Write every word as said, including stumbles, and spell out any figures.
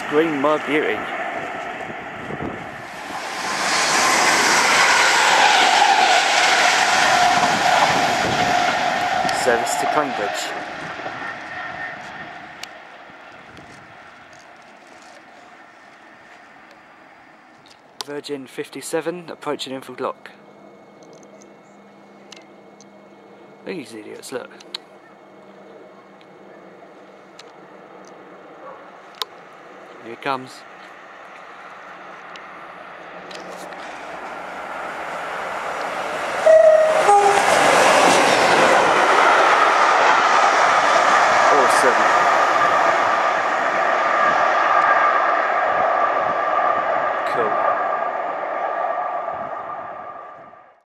Scream my beauty. Service to Cambridge. Virgin fifty-seven approaching infield lock. Look at these idiots, look. Here it comes. Awesome. Cool.